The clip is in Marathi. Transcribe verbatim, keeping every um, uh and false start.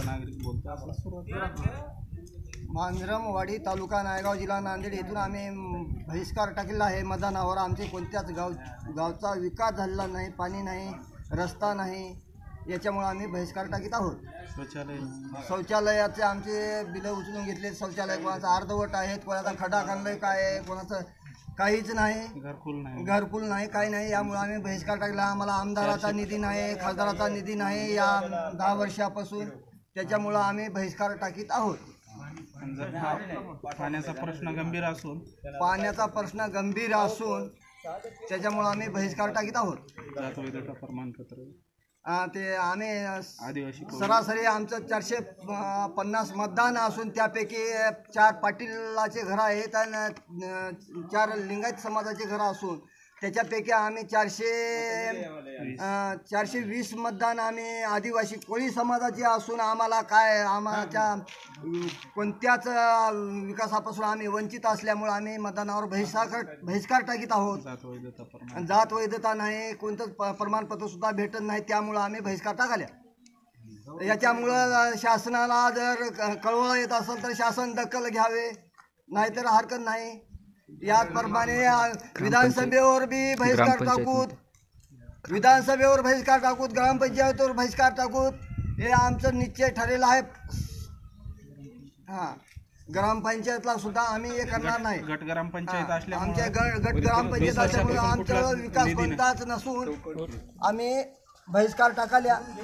नागरिक बोलतात। मांजरमवाडी तालुका नायगाव जिल्हा नांदेड येथून आम्ही बहिष्कार टाकलेला आहे मतदानावर। आमचे कोणत्याच गाव गावचा विकास झालेला नाही, पाणी नाही, रस्ता नाही, याच्यामुळे आम्ही बहिष्कार टाकीत आहोत। शौचालय शौचालयाचे आमचे बिलं उचलून घेतले। शौचालय कोणाचा अर्धवट आहेत, कोणाचा खड्डा खाल्लाय, काय आहे, कोणाचं काहीच नाही, घरकुल नाही घरकुल नाही, काही नाही। यामुळे आम्ही बहिष्कार टाकला। आम्हाला आमदाराचा निधी नाही, खासदाराचा निधी नाही या दहा वर्षापासून, त्याच्यामुळं आम्ही बहिष्कार टाकीत आहोत। पाण्याचा प्रश्न गंभीर असून पाण्याचा प्रश्न गंभीर असून त्याच्यामुळं आम्ही बहिष्कार टाकीत आहोत। जात वैधता प्रमाणपत्र ते आम्ही आदिवासी सरासरी आमचं चारशे पन्नास मतदान असून त्यापैकी चार पाटीलाचे घरं आहेत आणि चार लिंगायत समाजाचे घरं असून त्याच्यापैकी आम्ही चारशे चारशे वीस मतदान आम्ही आदिवासी कोळी समाजाचे असून आम्हाला काय आम्हाच्या कोणत्याच विकासापासून आम्ही वंचित असल्यामुळे आम्ही मतदानावर बहिष्कार बहिष्कार टाकीत आहोत। जात वैधता जात वैधता नाही, कोणतंच प्रमाणपत्र सुद्धा भेटत नाही, त्यामुळं आम्ही बहिष्कार टाकल्या। याच्यामुळं शासनाला जर कळवळ येत असेल तर शासन दखल घ्यावे, नाहीतर हरकत नाही। याचप्रमाणे विधानसभेवर बी बहिष्कार टाकूत, विधानसभेवर बहिष्कार टाकूत, ग्रामपंचायतीवर बहिष्कार टाकूत, हे आमचं निश्चय ठरलेलं आहे। हां, ग्रामपंचायतला सुद्धा आम्ही हे करणार नाही। गट ग्रामपंचायत असल्यामुळे आमच्या गट गट ग्रामपंचायत असल्यामुळे आमचा विकास कोणताच नसून आम्ही बहिष्कार टाकाल्या।